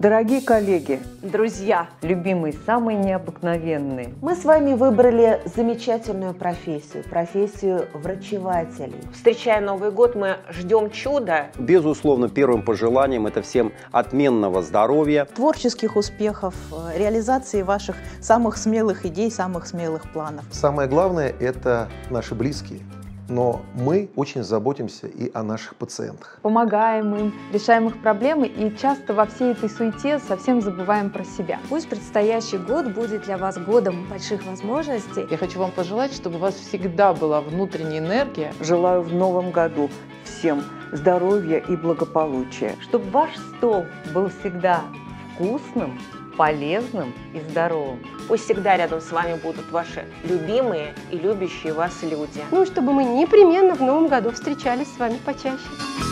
Дорогие коллеги, друзья, любимые, самые необыкновенные. Мы с вами выбрали замечательную профессию врачевателей. встречая Новый год, мы ждем чуда. Безусловно, первым пожеланием это всем отменного здоровья, творческих успехов, реализации ваших самых смелых идей, самых смелых планов. Самое главное – это наши близкие. Но мы очень заботимся и о наших пациентах. Помогаем им, решаем их проблемы и часто во всей этой суете совсем забываем про себя. Пусть предстоящий год будет для вас годом больших возможностей. Я хочу вам пожелать, чтобы у вас всегда была внутренняя энергия. Желаю в новом году всем здоровья и благополучия. Чтобы ваш стол был всегда вкусным, полезным и здоровым. Пусть всегда рядом с вами будут ваши любимые и любящие вас люди. Ну, чтобы мы непременно в новом году встречались с вами почаще.